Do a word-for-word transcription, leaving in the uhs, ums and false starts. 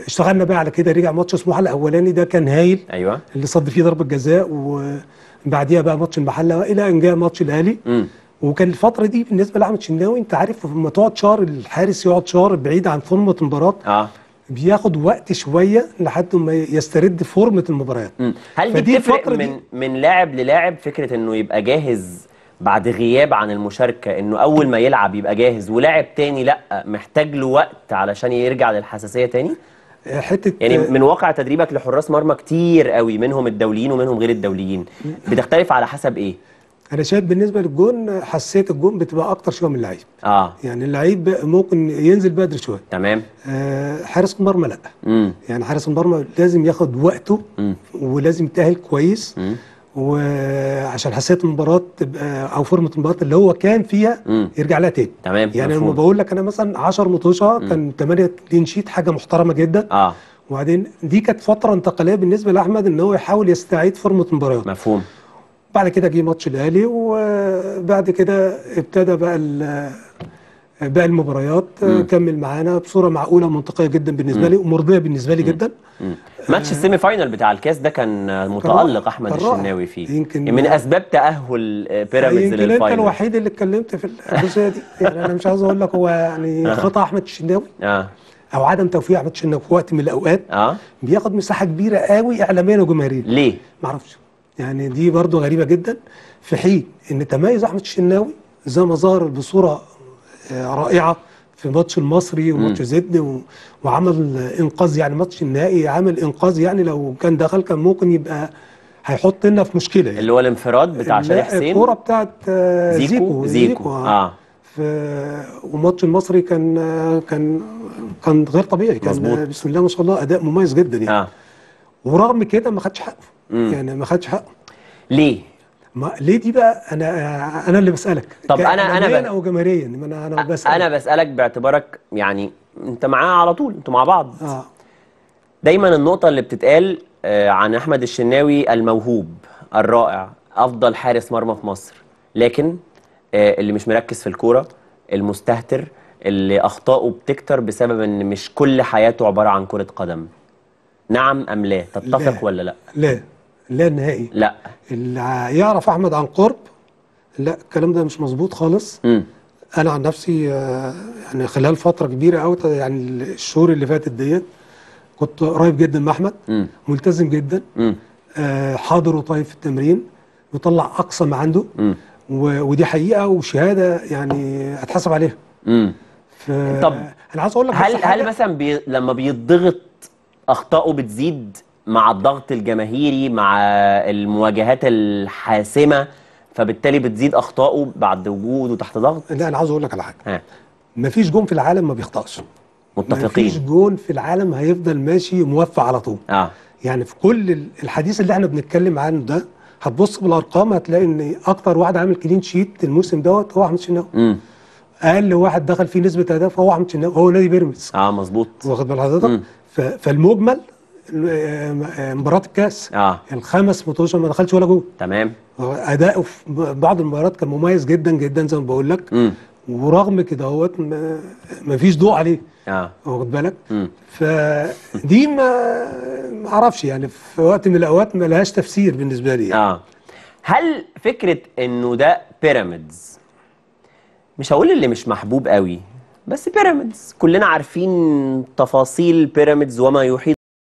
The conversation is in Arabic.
اشتغلنا بقى على كده. رجع ماتش سموحه الاولاني ده كان هايل، ايوه اللي صد فيه ضربه جزاء، وبعديها بقى ماتش المحله الى ان جاء ماتش الاهلي. امم وكان الفتره دي بالنسبه لاحمد شناوي، انت عارف لما تقعد شهر الحارس يقعد شهر بعيد عن فورمه المباراه، اه بياخد وقت شويه لحد ما يسترد فورمه المباريات. مم. هل دي فدي بتفرق الفترة من دي من لاعب للاعب، فكره انه يبقى جاهز بعد غياب عن المشاركه، انه اول ما يلعب يبقى جاهز، ولاعب تاني لا محتاج له وقت علشان يرجع للحساسيه تاني؟ حته يعني من واقع تدريبك لحراس مرمى كتير قوي، منهم الدوليين ومنهم غير الدوليين، بتختلف على حسب ايه؟ انا شايف بالنسبه للجون، حساسيه الجون بتبقى اكتر شويه من اللعيب. اه يعني اللعيب ممكن ينزل بدري شويه، تمام. آه حارس المرمى لا. امم يعني حارس المرمى لازم ياخد وقته، امم ولازم يتاهل كويس، امم وعشان حساسيه المباراه تبقى او فورمه المباراه اللي هو كان فيها امم يرجع لها تاني. تمام يعني لما مفهوم. بقول لك انا مثلا عشر ماتشات كان ثمانية كلين شيت، حاجه محترمه جدا. اه وبعدين دي كانت فتره انتقاليه بالنسبه لاحمد، ان هو يحاول يستعيد فورمه المباريات. مفهوم. بعد كده جه ماتش الاهلي، وبعد كده ابتدى بقى باقي المباريات، مم. كمل معانا بصوره معقوله ومنطقيه جدا بالنسبه لي، ومرضيه بالنسبه لي مم. جدا. مم. ماتش السيمي فاينال بتاع الكاس ده كان متألق احمد كان رائع. الشناوي فيه، يمكن من اسباب تأهل بيراميدز يمكن انت للفاينل. الوحيد اللي اتكلمت في الجزئيه دي. يعني انا مش عاوز اقول لك هو يعني خطا احمد الشناوي اه او عدم توفيق احمد الشناوي في وقت من الاوقات اه بياخد مساحه كبيره قوي اعلاميا وجماهيريا. ليه؟ ما اعرفش، يعني دي برضو غريبه جدا، في حين ان تميز احمد الشناوي زي ما ظهر بصوره رائعه في ماتش المصري وماتش زد و... وعمل انقاذ. يعني ماتش النهائي عمل انقاذ، يعني لو كان دخل كان ممكن يبقى هيحط لنا في مشكله. يعني اللي هو الانفراد بتاع شادي حسين، الكوره بتاعت زيكو زيكو زيكو, زيكو. اه في وماتش المصري كان كان كان غير طبيعي، كان مظبوط. بسم الله ما شاء الله اداء مميز جدا يعني. اه ورغم كده ما خدش حقه. مم. يعني ما خدش حقه ليه؟ ما ليه دي بقى انا انا اللي بسالك. طب انا انا ب... او جماهيريا، ما انا انا بسالك. انا بسالك باعتبارك يعني انت معاه على طول، انتوا مع بعض. اه دايما النقطه اللي بتتقال آه عن احمد الشناوي الموهوب الرائع، افضل حارس مرمى في مصر، لكن آه اللي مش مركز في الكوره، المستهتر، اللي اخطائه بتكتر بسبب ان مش كل حياته عباره عن كره قدم. نعم ام لا؟ تتفق لا ولا لا؟ لا لا نهائي. لا. اللي يعرف احمد عن قرب، لا الكلام ده مش مظبوط خالص. امم انا عن نفسي آه يعني خلال فتره كبيره قوي، يعني الشهور اللي فاتت ديت كنت قريب جدا من احمد، امم ملتزم جدا، امم آه حاضر وطيب في التمرين، بيطلع اقصى ما عنده، امم ودي حقيقه وشهاده يعني اتحسب عليها. امم ف طب انا عاوز اقول لك هل بس حاجه. هل مثلا بي... لما بيضغط اخطائه بتزيد مع الضغط الجماهيري، مع المواجهات الحاسمه، فبالتالي بتزيد اخطائه بعد وجوده تحت ضغط؟ لا انا عاوز اقول لك على حاجه. ها. مفيش جون في العالم ما بيخطئش. متفقين. مفيش جون في العالم هيفضل ماشي موفق على طول. اه يعني في كل الحديث اللي احنا بنتكلم عنه ده، هتبص بالارقام هتلاقي ان اكتر واحد عامل كلين شيت الموسم دوت هو احمد شناوي. امم اقل واحد دخل فيه نسبه اهداف هو احمد شناوي، هو نادي بيراميدز. اه مظبوط. واخد بال حضرتك؟ فالمجمل مباراه الكاس، اه الخمس ماتشات ما دخلش ولا جول. تمام. اداؤه في بعض المباريات كان مميز جدا جدا زي ما بقول لك. امم ورغم كده اهوت ما فيش ضوء عليه. اه واخد بالك؟ امم فدي ما ما اعرفش، يعني في وقت من الاوقات ما لهاش تفسير بالنسبه لي يعني. اه هل فكره انه ده بيراميدز، مش هقول اللي مش محبوب قوي، بس بيراميدز كلنا عارفين تفاصيل بيراميدز وما يحيط